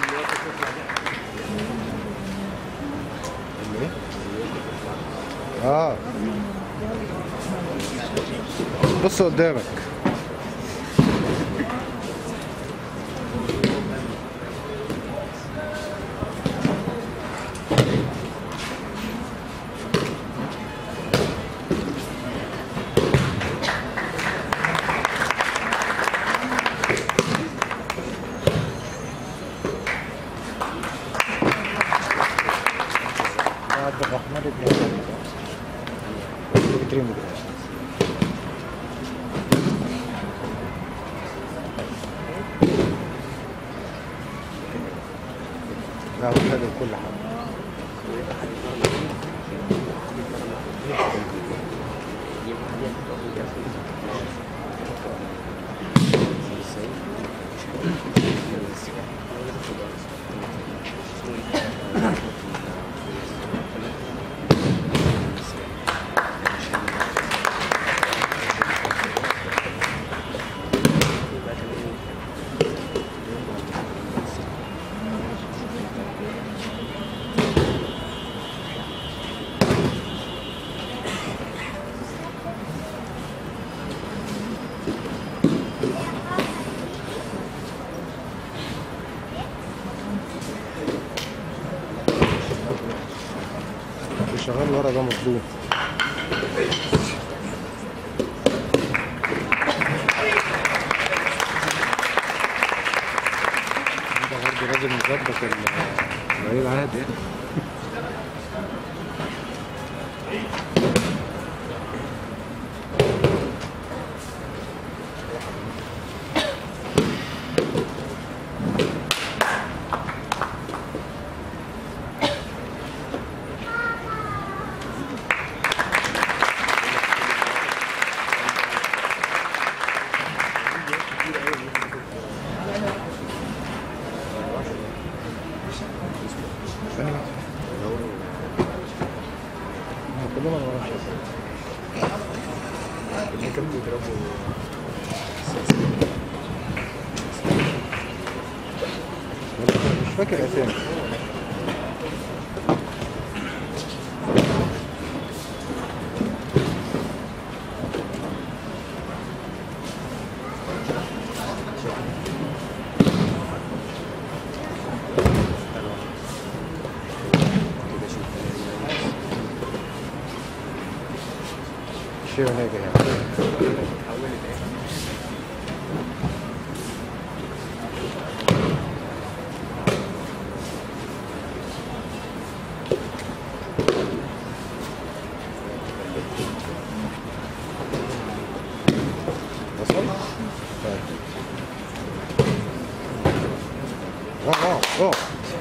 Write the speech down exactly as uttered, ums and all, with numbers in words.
اه بص قدامك. عبد الرحمن بن بتريمو لا هو حلو كل حاجة. شغال ورا ده مظلوم. ده برضه راجل مظبط الولي العهد يعني. كلهم ما بعرفش اللي كانوا بيضربوا مش فاكر اسامي. شو هيك يعني وصل؟ طيب اه اه اه